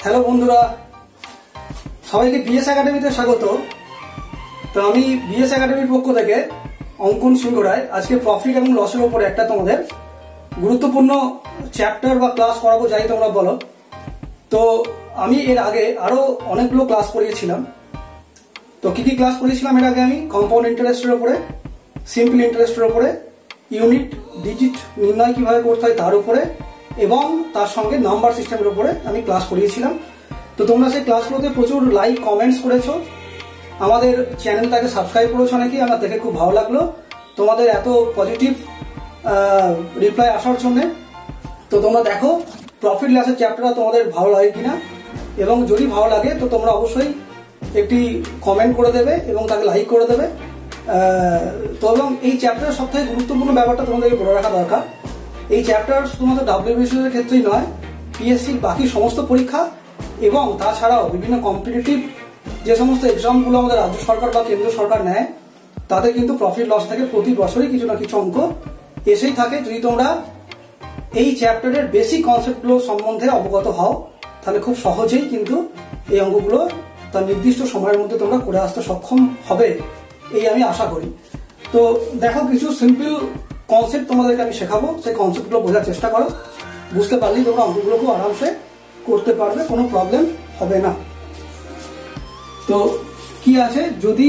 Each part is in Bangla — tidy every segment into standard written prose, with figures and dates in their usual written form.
হ্যালো বন্ধুরা, সবাইকে বিএস একাডেমিতে স্বাগত। তো আমি বিএস একাডেমির পক্ষ থেকে অঙ্কন সিংহ রায় আজকে প্রফিট এবং লসের উপরে একটা তোমাদের গুরুত্বপূর্ণ চ্যাপ্টার বা ক্লাস করাবো, যাই তোমরা বলো। তো আমি এর আগে আরো অনেকগুলো ক্লাস করিয়েছিলাম। তো কি কি ক্লাস করিয়েছিলাম এর আগে? আমি কম্পাউন্ড ইন্টারেস্টের উপরে, সিম্পল ইন্টারেস্টের উপরে, ইউনিট ডিজিট নির্ণয় কিভাবে করতে হয় তার উপরে, এবং তার সঙ্গে নাম্বার সিস্টেমের উপরে আমি ক্লাস করিয়েছিলাম। তো তোমরা সেই ক্লাসগুলোতে প্রচুর লাইক কমেন্টস করেছো, আমাদের চ্যানেলটাকে সাবস্ক্রাইব করেছো নাকি, আমার দেখে খুব ভালো লাগলো তোমাদের এত পজিটিভ রিপ্লাই আসার জন্য। তো তোমরা দেখো প্রফিট লসের চ্যাপ্টারটা তোমাদের ভালো লাগে কিনা, এবং যদি ভালো লাগে তো তোমরা অবশ্যই একটি কমেন্ট করে দেবে এবং তাকে লাইক করে দেবে। তো এবং এই চ্যাপ্টারের সবথেকে গুরুত্বপূর্ণ ব্যাপারটা তোমাদেরকে বলে রাখা দরকার, এই চ্যাপ্টার শুধুমাত্র WBCS এর ক্ষেত্রেই নয়, পিএসসির বাকি সমস্ত পরীক্ষা এবং তাছাড়াও বিভিন্ন কম্পিটিটিভ যে সমস্ত এক্সামগুলো আমাদের রাজ্য সরকার বা কেন্দ্র সরকার নেয়, তাতে কিন্তু প্রফিট লস থেকে প্রতি বছরই কিছু না কিছু অঙ্ক এসেই থাকে। যদি তোমরা এই চ্যাপ্টারের বেসিক কনসেপ্টগুলো সম্বন্ধে অবগত হও, তাহলে খুব সহজেই কিন্তু এই অঙ্কগুলো তার নির্দিষ্ট সময়ের মধ্যে তোমরা করে আসতে সক্ষম হবে, এই আমি আশা করি। তো দেখো, কিছু সিম্পল কনসেপ্ট তোমাদেরকে আমি শেখাবো, সেই কনসেপ্টগুলো বোঝার চেষ্টা করো। বুঝতে পারলেই তোমরা অঙ্কগুলোকেও আরামসে করতে পারবে, কোনো প্রবলেম হবে না। তো কি আছে, যদি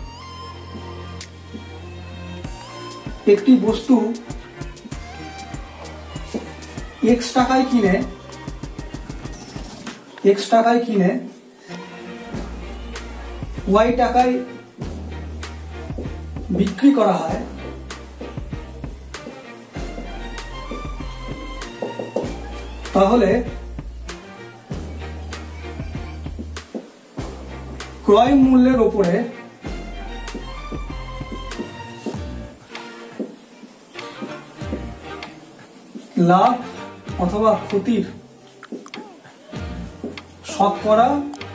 একটি বস্তু x টাকায় কিনে y টাকায় বিক্রি করা হয়, তাহলে ক্রয় মূল্যের উপরে লাভ অথবা ক্ষতির শতকরা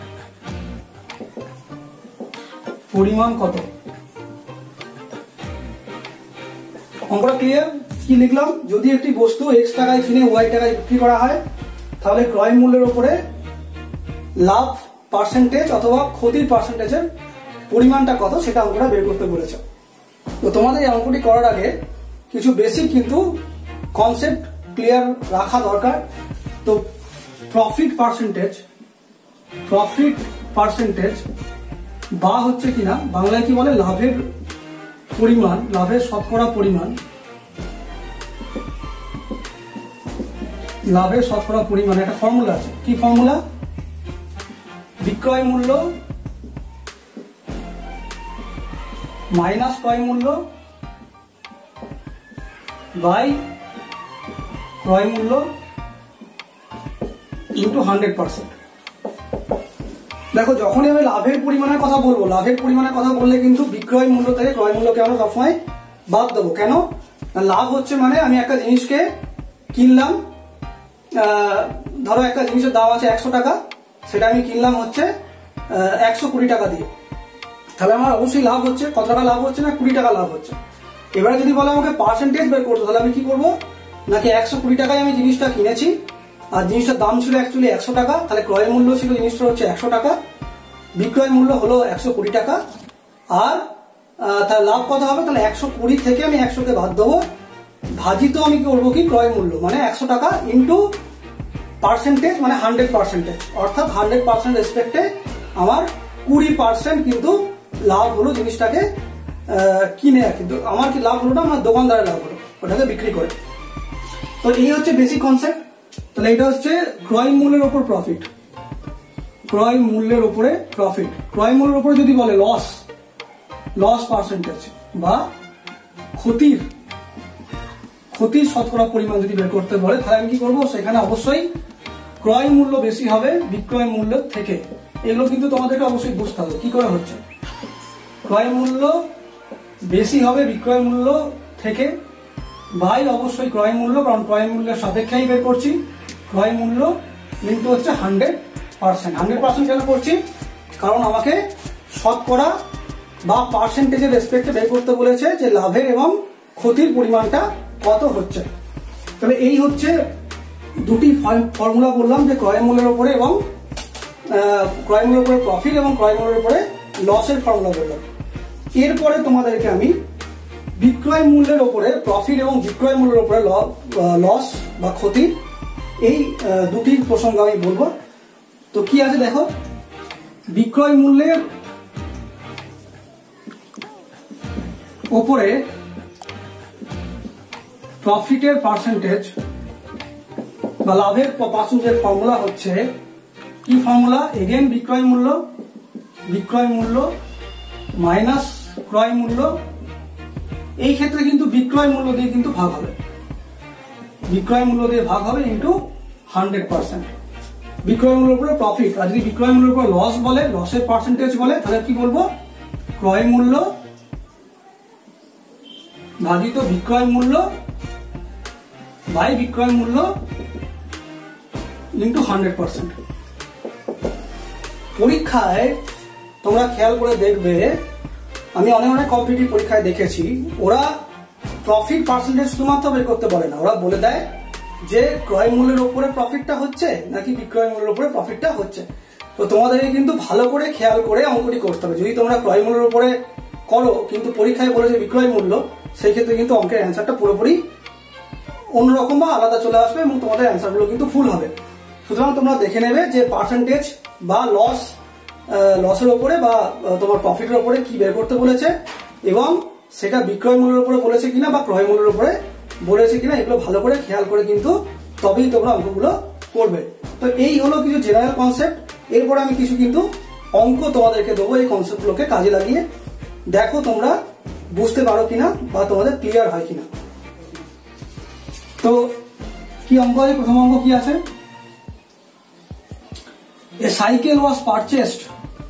পরিমাণ কত? অঙ্কটা ক্লিয়ার? কি লিখলাম, যদি একটি বস্তু x টাকায় কিনে y টাকায় বিক্রি করা হয়, তাহলে ক্রয় মূল্যের উপরে লাভ পার্সেন্টেজ অথবা ক্ষতির পার্সেন্টেজের পরিমাণটা কত, সেটা অঙ্কটা বের করতে বলেছে। তো তোমাদের এই অঙ্কটি করার আগে কিছু বেসিক কিন্তু কনসেপ্ট ক্লিয়ার রাখা দরকার। তো প্রফিট পার্সেন্টেজ বা হচ্ছে কিনা বাংলায় কি বলে, লাভের পরিমাণ, লাভের শতকরা পরিমাণ, লাভের শতকরা পরিমাণ একটা ফর্মুলা আছে। কি ফর্মুলা? বিক্রয় মূল্য মাইনাস ক্রয় মূল্য বাই ক্রয় মূল্য ইন্টু 100%। দেখো, যখনই আমি লাভের পরিমাণের কথা বলবো, লাভের পরিমাণের কথা বললে কিন্তু বিক্রয় মূল্য থেকে ক্রয় মূল্যকে আমরা সবসময় বাদ দেবো। কেন? লাভ হচ্ছে মানে আমি একটা জিনিসকে কিনলাম, ধরো একটা জিনিসের দাম আছে 100 টাকা, সেটা আমি কিনলাম হচ্ছে 120 টাকা দিয়ে, তাহলে আমার অবশ্যই লাভ হচ্ছে। কত টাকা লাভ হচ্ছে? না 20 টাকা লাভ হচ্ছে। এবারে যদি বলে আমাকে পার্সেন্টেজ বের করতে, তাহলে আমি কি করবো, নাকি 120 টাকায় আমি জিনিসটা কিনেছি আর জিনিসটার দাম ছিল অ্যাকচুয়ালি 100 টাকা, তাহলে ক্রয় মূল্য ছিল জিনিসটা হচ্ছে 100 টাকা, বিক্রয় মূল্য হলো 120 টাকা, আর তার লাভ কত হবে? তাহলে 120 থেকে আমি 100কে বাদ দেবো, ভাজিত আমি করবো কি ক্রয় মূল্য, মানে 100 টাকা ইন্টু পার্সেন্টেজ মানে 100%, অর্থাৎ 100% রেসপেক্টে আমার 20% কিন্তু লাভ হলো জিনিসটাকে কিনে। কিন্তু আমার কি লাভ হলো না, আমার দোকানদারের লাভ হলো ওটাকে বিক্রি করে। তো এই হচ্ছে বেসিক কনসেপ্ট। তাহলে এটা হচ্ছে ক্রয় মূল্যের উপর প্রফিট, ক্রয় মূল্যের উপরে প্রফিট। ক্রয় মূল্যের উপরে যদি বলে লস পার্সেন্টেজ বা ক্ষতির শতকরা পরিমাণ যদি বের করতে বলে, তাহলে আমি কি করবো, সেখানে অবশ্যই ক্রয় মূল্য বেশি হবে বিক্রয় মূল্য থেকে। এগুলো কিন্তু তোমাদেরকে অবশ্যই বুঝতে হবে কি করে হচ্ছে। ক্রয় মূল্য বেশি হবে বিক্রয় মূল্য থেকে, বাই অবশ্যই ক্রয় মূল্য, কারণ ক্রয় মূল্যের সাপেক্ষেই বের করছি, ক্রয় মূল্য কিন্তু হচ্ছে 100%। 100% কেন করছি? কারণ আমাকে শতকরা বা পার্সেন্টেজের রেসপেক্টে বের করতে বলেছে যে লাভের এবং ক্ষতির পরিমাণটা কত হচ্ছে। তাহলে এই হচ্ছে দুটি ফর্মুলা বললাম, যে ক্রয় মূল্যের উপরে এবং ক্রয় মূল্যের উপরে প্রফিট এবং ক্রয় মূল্যের উপরে লসের ফর্মুলা বললাম। এরপরে তোমাদেরকে আমি বিক্রয় মূল্যের উপরে প্রফিট এবং বিক্রয় মূল্যের উপরে লস বা ক্ষতি এই দুটি প্রসঙ্গ আমি বলবো। তো কি আছে দেখো, বিক্রয় মূল্যের উপরে প্রফিটের পার্সেন্টেজ বা লাভের পার্সেন্টেজের ফর্মুলা হচ্ছে কি ফর্মুলা, এগেন বিক্রয় মূল্য মাইনাস ক্রয় মূল্য। এই ক্ষেত্রে কিন্তু বিক্রয় মূল্য দিয়ে কিন্তু ভাগ হবে, বিক্রয় মূল্য দিয়ে ভাগ হবে ইন্টু 100%। বিক্রয় মূল্যের উপরে প্রফিট, আর যদি বিক্রয় মূল্যের উপরে লস বলে, লসের পার্সেন্টেজ বলে, তাহলে কি বলবো, ক্রয় মূল্য ভাজিত বিক্রয় মূল্য বাই বিক্রয় মূল্য ইন্টু 100%। পরীক্ষায় তোমরা খেয়াল করে দেখবে, আমি অনেক কম্পিটিটিভ পরীক্ষায় দেখেছি, ওরা প্রফিট পার্সেন্টেজ শুধুমাত্র বের করতে পারে না, ওরা বলে দেয় যে ক্রয় মূল্যের উপরে প্রফিটটা হচ্ছে নাকি বিক্রয় মূল্যের উপরে প্রফিটটা হচ্ছে। তো তোমাদেরকে কিন্তু ভালো করে খেয়াল করে অঙ্কটি করতে হবে। যদি তোমরা ক্রয় মূল্যের উপরে করো কিন্তু পরীক্ষায় বলে যে বিক্রয় মূল্য, সেই ক্ষেত্রে কিন্তু অঙ্কের অ্যান্সারটা পুরোপুরি অন্যরকম বা আলাদা চলে আসবে এবং তোমাদের অ্যান্সারগুলো কিন্তু ভুল হবে। সুতরাং তোমরা দেখে নেবে যে পার্সেন্টেজ বা লসের উপরে বা তোমার প্রফিটের উপরে কি বের করতে বলেছে এবং সেটা বিক্রয় মূল্যের উপরে বলেছে কিনা বা ক্রয় মূল্যের উপরে বলেছে কিনা, এগুলো ভালো করে খেয়াল করে কিন্তু তবেই তোমরা অঙ্কগুলো করবে। তো এই হলো কিছু জেনারেল কনসেপ্ট। এরপরে আমি কিছু কিন্তু অঙ্ক তোমাদেরকে দেবো, এই কনসেপ্টগুলোকে কাজে লাগিয়ে দেখো তোমরা বুঝতে পারো কিনা বা তোমাদের ক্লিয়ার হয় কিনা। তো কি অঙ্ক আছে, প্রথম অঙ্ক কি আছে, a cycle was purchased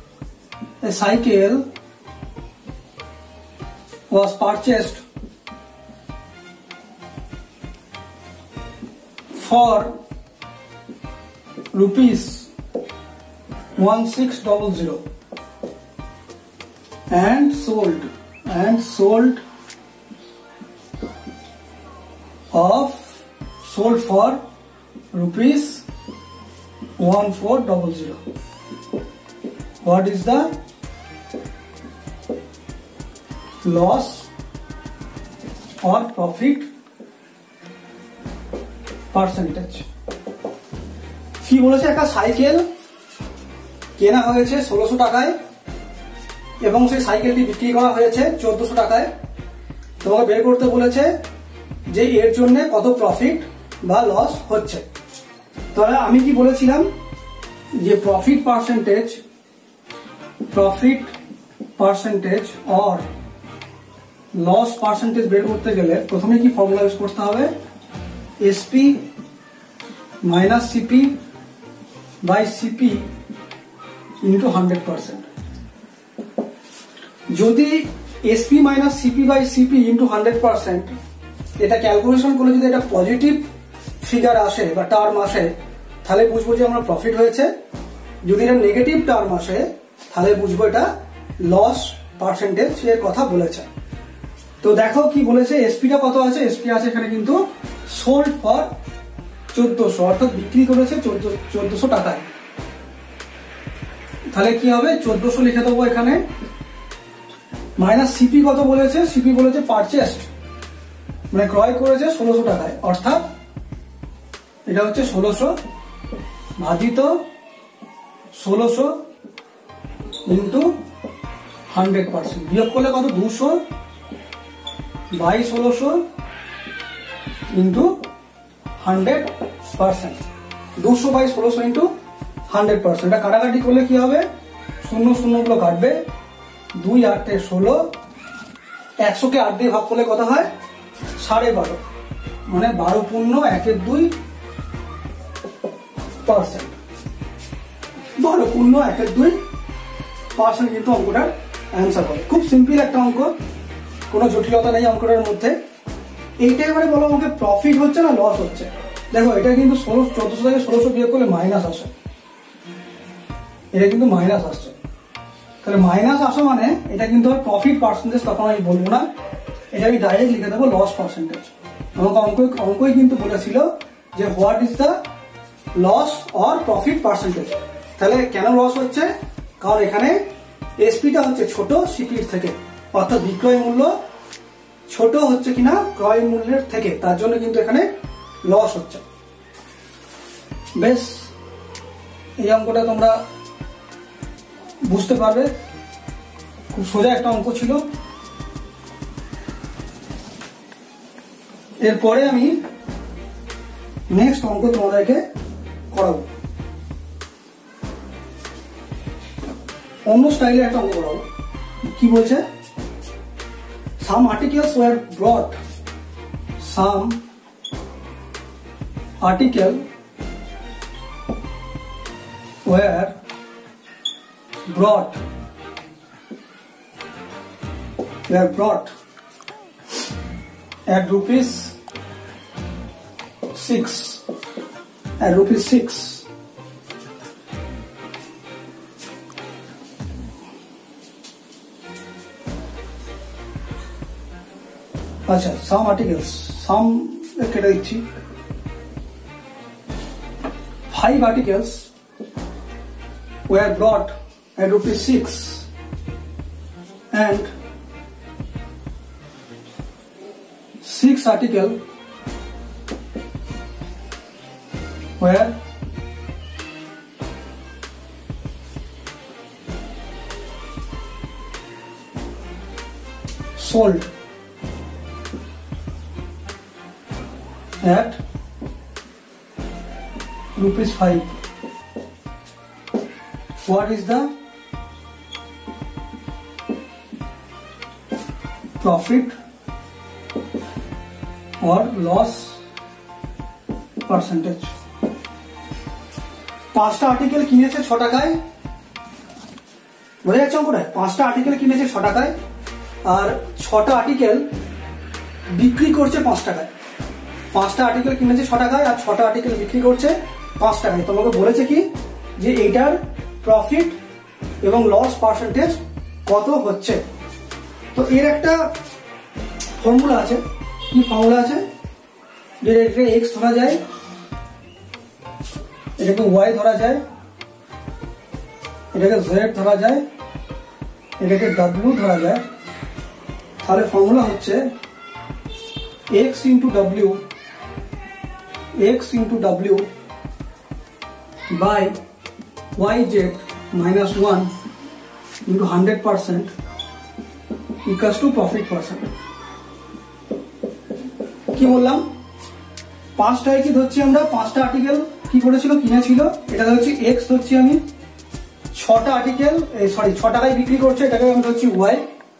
for rupees 1600 and sold for rupees 1400. What is the loss or profit percentage? কি বলেছে, একটা সাইকেল কেনা হয়েছে 1600 টাকায় এবং সেই সাইকেলটি বিক্রি করা হয়েছে 1400 টাকায়। তোমাকে বের করতে বলেছে যে এর জন্য কত প্রফিট বা লস হচ্ছে। তাহলে আমি কি বলেছিলাম যে profit percentage or loss percentage বের করতে গেলে প্রথমে কি ফর্মুলা ইউজ করতে হবে, SP minus CP by CP into 100%। যদি SP minus CP by CP into 100% এটা ক্যালকুলেশন করলে যদি এটা পজিটিভ ফিগার আসে বা টার্ম আসে তাহলে বুঝবো যে আমরা প্রফিট হয়েছে। যদি এটা নেগেটিভ টার্ম আসে তাহলে বুঝবো এটা লস পার্সেন্টেজ এর কথা বলেছে। তো দেখো কি বলেছে, এসপিটা কত আছে, এসপি আছে এখানে কিন্তু সোল্ড ফর 1400, অর্থাৎ বিক্রি করেছে 1400 টাকায়। তাহলে কি হবে, 1400 লিখে দেবো এখানে, মাইনাস সিপি কত বলেছে, সিপি বলেছে পারচেসড মানে ক্রয় করেছে 1600 টাকায়, অর্থাৎ এটা হচ্ছে 1600 ভাজিত 1600 ইন্টু 100%, বিয়োগ করলে কত 200 বাই 1600 ইন্টু 100%, 200 বাই 1600 ইন্টু 100%। এটা কাটাকাটি করলে কি হবে, 0 গুলো কাটবে, 2 8 16, 100 কে 8 দিয়ে ভাগ করলে কত হয় 12.5, মানে 12 পূর্ণ 1/2%, 12 পূর্ণ 1/2% কিন্তু অঙ্কটার অ্যান্সার হবে। খুব সিম্পল একটা অঙ্ক, কোনো জটিলতা নেই অঙ্কটার মধ্যে। এইটা এবারে বলো আমাকে প্রফিট হচ্ছে না লস হচ্ছে। দেখো এটা কিন্তু 1400 থেকে 1600 বিয়োগ করলে মাইনাস আসে, এটা কিন্তু মাইনাস আসছে। তাহলে মাইনাস আসা মানে এটা কিন্তু আর প্রফিট পার্সেন্টেজ তখন আমি বলবো না, এটা আমি ডাইরেক্ট লিখে দেবো লস পার্সেন্টেজ। আমাকে অঙ্কই কিন্তু বলেছিল যে what is the loss or profit percentage. তাহলে কেন লস হচ্ছে? কারণ এখানে এসপিটা হচ্ছে ছোট সিপির থেকে, অর্থাৎ বিক্রয় মূল্য ছোট হচ্ছে কিনা ক্রয় মূল্যের থেকে, তার জন্য কিন্তু এখানে লস হচ্ছে। বেশ, এই অঙ্কটা তোমরা বুঝতে পারবে, খুব সোজা একটা অঙ্ক ছিল। এরপরে আমি নেক্সট অঙ্ক তোমাদেরকে করাবো, অন্য স্টাইলে একটা অঙ্ক করাবো। কি বলছে? Some articles were brought. Some article were brought at rupees 6. At rupees 6. अच्छा, some articles, some केटा दिच्छी 5 articles were brought at rupees 6 and 6 article were sold at rupees 5. What is the profit or loss percentage? 5টা আর্টিকেল কিনেছে 6 টাকায়, বোঝা যাচ্ছে অঙ্কটা? 5টা আর্টিকেল কিনেছে 6 টাকায় আর 6টা আর্টিকেল বিক্রি করছে 5 টাকায়। 5টা আর্টিকেল কিনেছে 6 টাকায় আর 6টা আর্টিকেল বিক্রি করছে 5 টাকায়। তোমাকে বলেছে কি যে এইটার প্রফিট এবং লস পার্সেন্টেজ কত হচ্ছে। তো এর একটা ফর্মুলা আছে। কি ফর্মুলা আছে? যে এটাকে এক্স ধরা যায়, এটাকে ওয়াই ধরা যায়, এটাকে জেড ধরা যায়, এটাকে ডাব্লিউ ধরা যায়। তাহলে ফর্মুলা হচ্ছে x into w by yz minus 1 into 100% equals to profit percent। কি বললাম? 5টায় কি ধরছি আমরা? 5টা আর্টিকেল কি করেছিল, কিনেছিল, এটা ধরছি x ধরছি আমি। 6টা আর্টিকেল 6 টাকায় বিক্রি করছে, এটাকে আমি ধরছি y।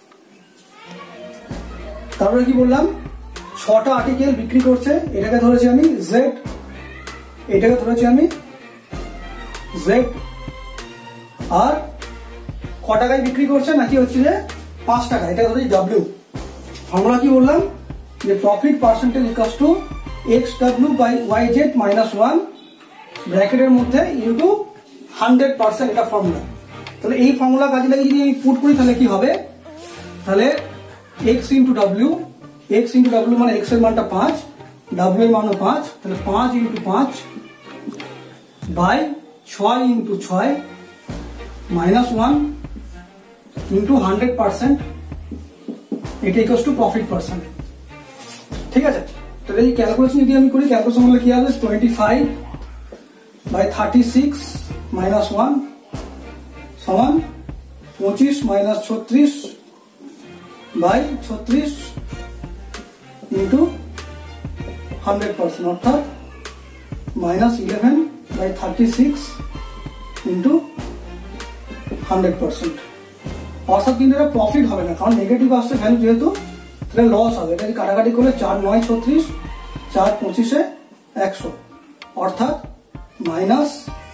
তারপরে কি বললাম? 6টা আর্টিকেল বিক্রি করছে, এটাকে ধরেছি আমি z, এটাকে ধরেছি আমি z। আর ক টাকায় বিক্রি করছে নাকি হচ্ছে যে 5 টাকা, এটা ধরেছি w। ফর্মুলা কি বললাম? যে profit percentage equals to xw by yz minus 1 ব্র্যাকেটের মধ্যে ইনটু 100%, এটা ফর্মুলা। তাহলে এই ফর্মুলা কাজে লাগিয়ে যদি আমি পুট করি তাহলে কি হবে? তাহলে x into w, x into w মানে x এর মানটা 5, w এর মানও 5, তাহলে 5 into 5 by 6 into 6 minus 1 into 100%, এটা ইকুয়ালস টু প্রফিট পার্সেন্ট। ঠিক আছে? তাহলে এই ক্যালকুলেশন যদি আমি করি, ক্যালকুলেশন করলে কি হবে? 25 বাই 36 মাইনাস 1 সমান 25 মাইনাস 36 বাই 36 ইন্টু 100%, অর্থাৎ মাইনাস 11 বাই 36 ইন্টু 100%। অর্থাৎ কিন্তু এটা প্রফিট হবে না, কারণ নেগেটিভ আসছে ভ্যালু যেহেতু, তাহলে লস হবে। এটা কাটাকাটি করলে 4 9 36, 4 25 100, অর্থাৎ মাইনাস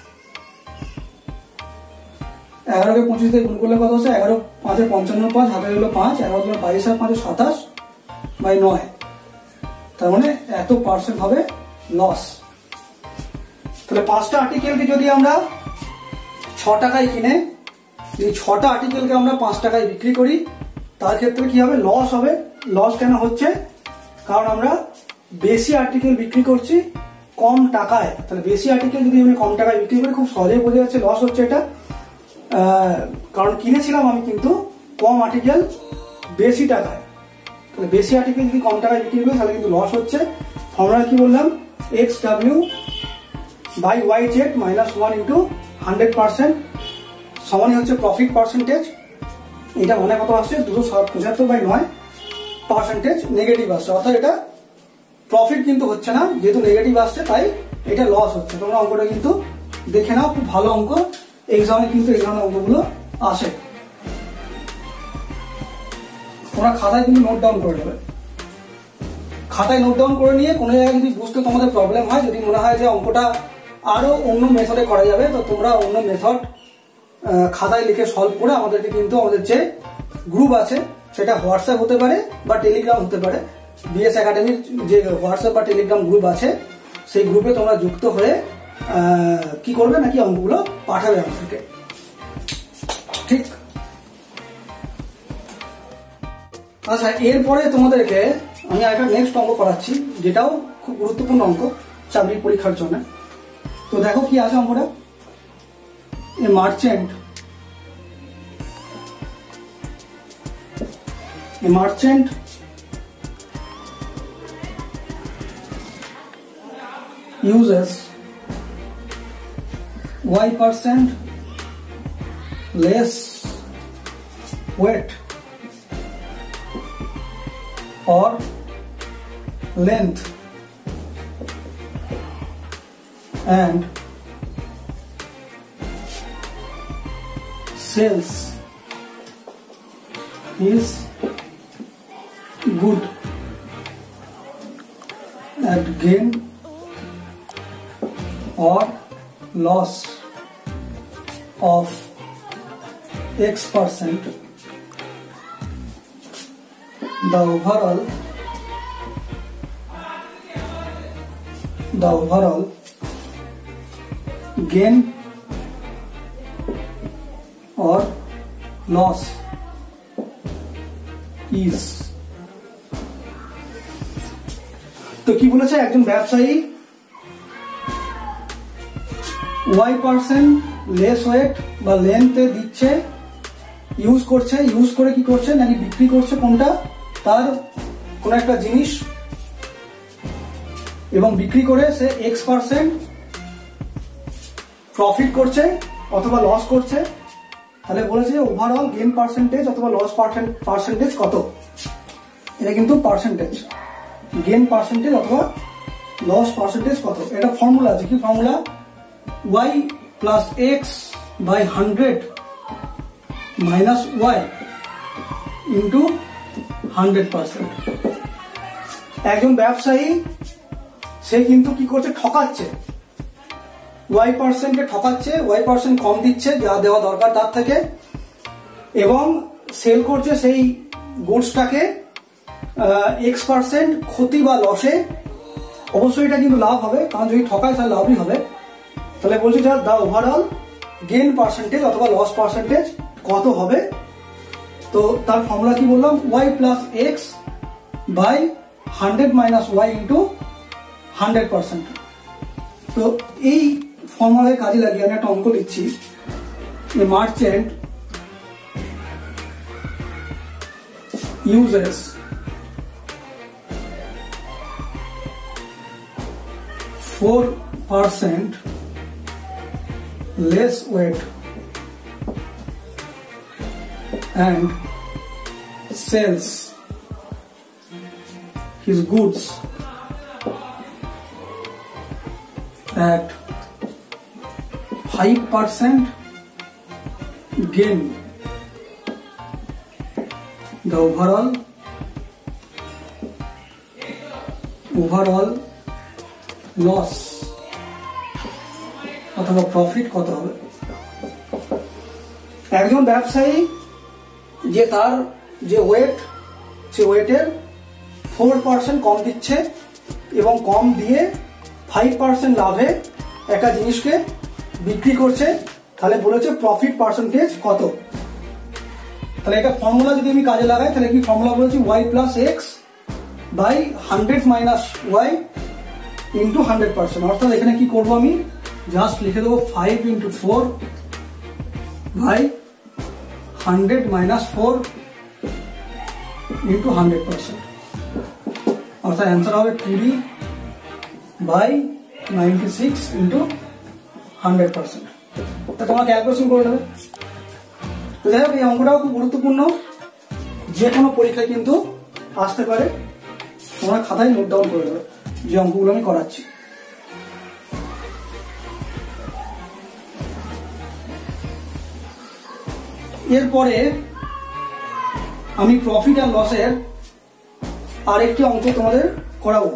11কে 25 দিয়ে গুণ করলে কত হচ্ছে? 11 5 55 5, হাতে হলো 5, 11 22 আর 5 27 বাই 9, তার মানে এত পার্সেন্ট হবে লস। তাহলে 5টা আর্টিকেলকে যদি আমরা 6 টাকায় কিনে এই 6টা আর্টিকেলকে আমরা 5 টাকায় বিক্রি করি, তার ক্ষেত্রে কি হবে? লস হবে। লস কেন হচ্ছে? কারণ আমরা বেশি আর্টিকেল বিক্রি করছি কম টাকায়, তাহলে বেশি আর্টিকেল যদি আমি কম টাকায় বিক্রি করি, খুব সহজেই বোঝা যাচ্ছে লস হচ্ছে এটা, কারণ কিনেছিলাম আমি কিন্তু কম আর্টিকেল বেশি টাকায়। তাহলে বেশি আর্টিকেল যদি কম টাকায় বিক্রি করি তাহলে কিন্তু লস হচ্ছে। ফর্মুলা কি বললাম, XW/YZ -1 × 100% সমানই হচ্ছে প্রফিট পার্সেন্টেজ। এটা মানে কত আসছে, 275/9% নেগেটিভ আসছে, অর্থাৎ এটা প্রফিট কিন্তু হচ্ছে না, যেহেতু নেগেটিভ আসছে তাই এটা লস হচ্ছে। তোমরা অঙ্কটা কিন্তু দেখে নাও, খুব ভালো অঙ্ক, এক্সামে কিন্তু এই ধরনের অঙ্কগুলো আসে। তোমরা খাতায় কিন্তু নোট ডাউন করে নেবে, খাতায় নোট ডাউন করে নিয়ে কোনো জায়গায় যদি বুঝতে তোমাদের প্রবলেম হয়, যদি মনে হয় যে অঙ্কটা আরো অন্য মেথডে করা যাবে, তো তোমরা অন্য মেথড খাতায় লিখে সলভ করে আমাদেরকে কিন্তু আমাদের যে গ্রুপ আছে সেটা হোয়াটসঅ্যাপ হতে পারে বা টেলিগ্রাম হতে পারে, বিএস একাডেমির যে হোয়াটসঅ্যাপ বা টেলিগ্রাম গ্রুপ আছে সেই গ্রুপে তোমরা যুক্ত হয়ে কি করবে নাকি অঙ্কগুলো পাঠাবে আমাদেরকে, ঠিক। আচ্ছা, এরপরে তোমাদেরকে আমি একটা নেক্সট অঙ্ক করাচ্ছি, যেটাও খুব গুরুত্বপূর্ণ অঙ্ক চাকরির পরীক্ষার জন্য। তো দেখো কি আছে অঙ্কটা, a merchant uses Y% less weight or length and sells his good at gain or loss of X%, the overall gain or loss is। তো কি বলেছে, একজন ব্যবসায়ী Y% লেস ওয়েট বা লেন্থে দিচ্ছে, ইউজ করে কি করছে নাকি বিক্রি করছে কোনটা, তার কোন একটা জিনিস, এবং বিক্রি করে সে X% প্রফিট করছে অথবা লস করছে। তাহলে বলেছে যে ওভারঅল গেইন পার্সেন্টেজ অথবা লস পার্সেন্টেজ কত, এটা কিন্তু পার্সেন্টেজ, গেইন পার্সেন্টেজ অথবা লস পার্সেন্টেজ কত। এটা ফর্মুলা আছে, কি ফর্মুলা, y + x/100 - y × 100%। একজন ব্যবসায়ী সে কিন্তু কি করছে, ঠকাচ্ছে, Y% ঠকাচ্ছে, Y% কম দিচ্ছে যা দেওয়া দরকার তার থেকে, এবং সেল করছে সেই গুডসটাকে X% ক্ষতি বা লসে। অবশ্যই এটা কিন্তু লাভ হবে, কারণ যদি ঠকায় তাহলে লাভই হবে। তাহলে বলছি যে দা ওভারঅল গেইন পার্সেন্টেজ অথবা লস পার্সেন্টেজ কত হবে। তো তার ফর্মুলা কি বললাম, y + x/100 - y × 100%। তো এই ফর্মুলায় কাজে লাগিয়ে আমি একটা অঙ্ক লিখছি, a merchant uses %4 less weight and sells his goods at 5% gain, the overall loss অথবা প্রফিট কত হবে। একজন ব্যবসায়ী যে তার যে ওয়েট, সে ওয়েটের 4% কম দিচ্ছে এবং কম দিয়ে 5% লাভে একটা জিনিসকে বিক্রি করছে, তাহলে বলেছে প্রফিট পার্সেন্টেজ কত। তাহলে এটা ফর্মুলা যদি আমি কাজে লাগাই তাহলে কি ফর্মুলা বলেছি, y + x/100 - y ইন্টু 100%, অর্থাৎ এখানে কি করবো আমি জাস্ট লিখে দেবো 5 ইন্টু 4 বাই 100 মাইনাস 4 ইন্টু 100%, অর্থাৎ অ্যান্সার হবে 20 বাই 96 ইন্টু 100%। তা তোমরা ক্যালকুলেশন করে নেবে। তো যাই হোক, এই অঙ্কটাও খুব গুরুত্বপূর্ণ, যে কোনো পরীক্ষায় কিন্তু আসতে পারে, তোমরা খাতায় নোট ডাউন করে দেবে যে অঙ্কগুলো আমি করাচ্ছি। এরপরে আমি প্রফিট আর লসের আরেকটি অঙ্ক তোমাদের করাবো।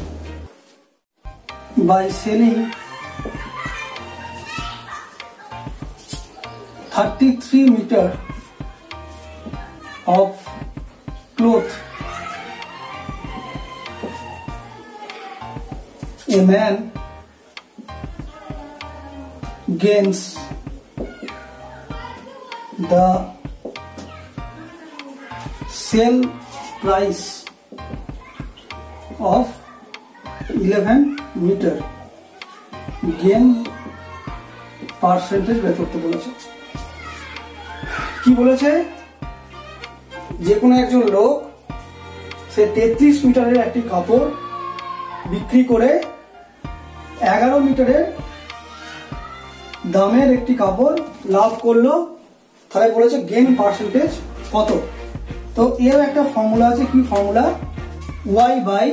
By selling 33 metre of cloth, a man gains the sale price of 11 meter, gain percentage বের করতে বলেছে। কি বলেছে, যে কোনো একজন লোক সে 33 মিটারের একটি কাপড় বিক্রি করে 11 মিটারের দামের একটি কাপড় লাভ করলো, তাহলে বলেছে গেইন পার্সেন্টেজ কত। তো এর একটা ফর্মুলা আছে, কি formula, y by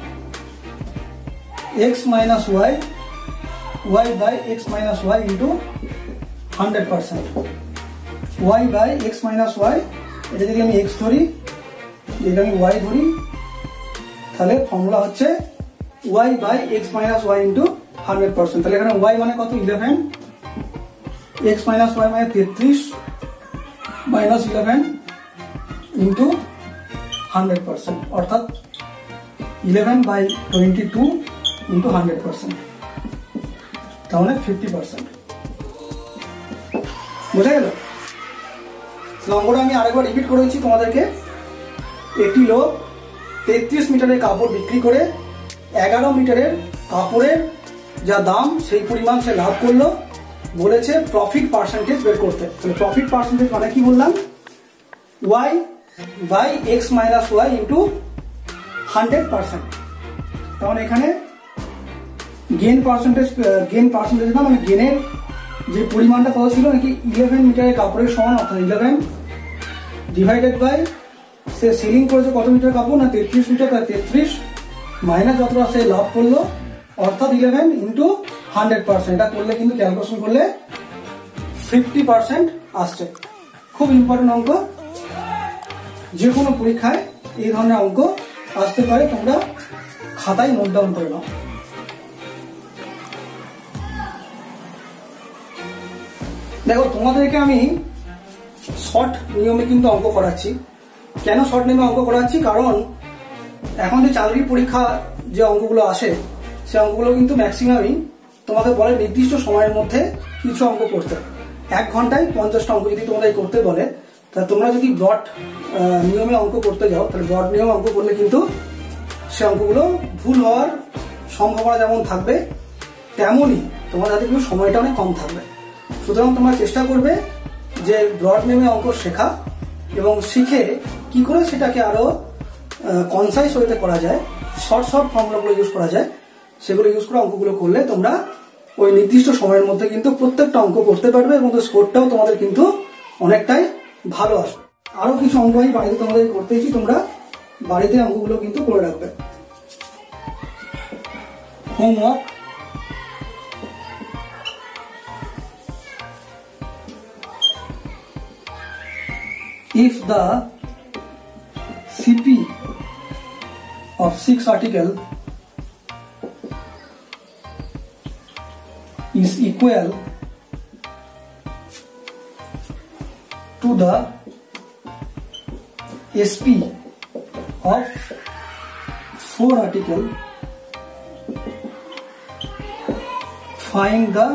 x minus y, y by x minus y into 100%, y by x minus y, এটা যদি আমি x ধরি, এটা আমি y ধরি, তাহলে ফর্মুলা হচ্ছে y by x minus y into 100%। তাহলে এখানে y মানে কত 11, x মাইনাস y মানে 33 মাইনাস 11 ইন্টু 100%, অর্থাৎ 11 বাই 22 ইন্টু 100%, তাহলে 50%। বোঝা গেল? নম্বরটা আমি আরেকবার রিপিট করেছি তোমাদেরকে। একটি লোক 33 মিটারের কাপড় বিক্রি করে 11 মিটারের কাপড়ের যা দাম সেই পরিমাণ সে লাভ করলো, বলেছে প্রফিট পার্সেন্টেজ বের করতে। তাহলে প্রফিট পার্সেন্টেজ মানে কি বললাম, y by x minus y into 100%। তাহলে এখানে গেইন পার্সেন্টেজ না, মানে গেইনের যে পরিমাণটা কত ছিল নাকি 11 মিটারের কাপড়ের সমান, অর্থাৎ 11 ডিভাইডেড বাই সে সেলিং করেছে কত মিটার কাপড় না 33 মিটার, তার 33 মাইনাস যতটা সে লাভ করলো, অর্থাৎ 11 ইন্টু 100%। এটা করলে কিন্তু ক্যালকুলেশন করলে 50% আসছে। খুব ইম্পর্টেন্ট অঙ্ক, যে কোনো পরীক্ষায় এই ধরনের অঙ্ক আসতে পারে, তোমরা খাতায় নোট ডাউন করে নাও। দেখো, তোমাদেরকে আমি শর্ট নিয়মে কিন্তু অঙ্ক করাচ্ছি। কেন শর্ট নিয়মে অঙ্ক করাচ্ছি, কারণ এখন যে চাকরির পরীক্ষা যে অঙ্কগুলো আসে, সে অঙ্কগুলো কিন্তু ম্যাক্সিমামই তোমাদের বলে নির্দিষ্ট সময়ের মধ্যে কিছু অঙ্ক করতে। 1 ঘন্টায় 50টা অঙ্ক যদি তোমাদের করতে বলে, তাহলে তোমরা যদি ব্রড নিয়মে অঙ্ক করতে যাও, তাহলে ব্রড নিয়মে অঙ্ক করলে কিন্তু সে অঙ্কগুলো ভুল হওয়ার সম্ভাবনা যেমন থাকবে, তেমনই তোমার হাতে কিন্তু সময়টা অনেক কম থাকবে। সুতরাং তোমরা চেষ্টা করবে যে ব্রড নিয়মে অঙ্ক শেখা, এবং শিখে কি করে সেটাকে আরো কনসাইজ ওয়েতে করা যায়, শর্ট ফর্মুলাগুলো ইউজ করা যায়, সেগুলো ইউজ করে অঙ্কগুলো করলে তোমরা ওই নির্দিষ্ট সময়ের মধ্যে কিন্তু প্রত্যেকটা অঙ্ক করতে পারবে, এবং স্কোরটাও তোমাদের কিন্তু অনেকটাই ভালো আসবে। আরো কিছু অঙ্ক আমি বাড়িতে তোমাদের করতেছি, তোমরা বাড়িতে অঙ্কগুলো কিন্তু করে রাখবে। Homework, if the CP of 6 article is equal to the SP of 4 article, find the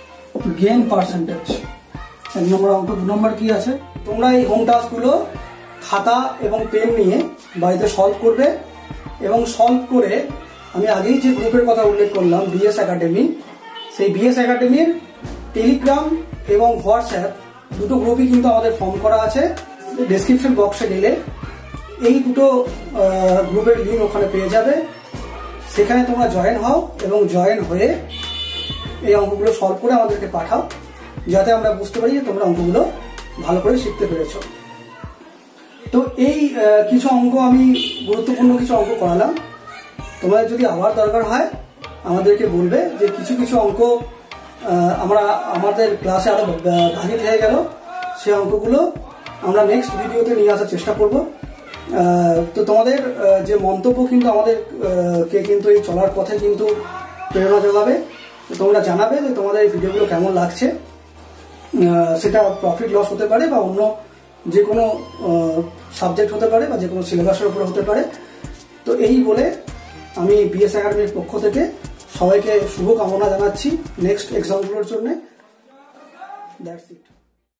gain percentage. 1 number অঙ্ক। 2 নম্বর কি আছে, তোমরা এই হোম টাস্ক গুলো খাতা এবং পেন নিয়ে বাড়িতে সলভ করবে এবং সলভ করে আমি আগেই যে গ্রুপের কথা উল্লেখ করলাম বিএস একাডেমি, সেই বিএস একাডেমির টেলিগ্রাম এবং হোয়াটসঅ্যাপ দুটো গ্রুপই কিন্তু আমাদের ফর্ম করা আছে। ডেসক্রিপশন বক্সে গেলে এই দুটো গ্রুপের লিঙ্ক ওখানে পেয়ে যাবে, সেখানে তোমরা জয়েন হও এবং জয়েন হয়ে এই অঙ্কগুলো সলভ করে আমাদেরকে পাঠাও, যাতে আমরা বুঝতে পারি যে তোমরা অঙ্কগুলো ভালো করে শিখতে পেরেছো। তো এই কিছু অঙ্ক আমি গুরুত্বপূর্ণ কিছু অঙ্ক করালাম। তোমাদের যদি আবার দরকার হয় আমাদেরকে বলবে যে কিছু কিছু অঙ্ক আমাদের ক্লাসে আরো ভাগিত হয়ে গেল, সেই অঙ্কগুলো আমরা নেক্সট ভিডিওতে নিয়ে আসার চেষ্টা করব। তো তোমাদের যে মন্তব্য কিন্তু আমাদেরকে কিন্তু এই চলার পথে কিন্তু প্রেরণা যোগাবে। তোমরা জানাবে যে তোমাদের এই ভিডিওগুলো কেমন লাগছে, সেটা প্রফিট লস হতে পারে বা অন্য যে কোনো সাবজেক্ট হতে পারে বা যে কোনো সিলেবাসের উপরে হতে পারে। তো এই বলে আমি বিএস একাডেমির পক্ষ থেকে সবাইকে শুভকামনা জানাচ্ছি নেক্সট এক্সামগুলোর জন্য। দ্যাটস ইট।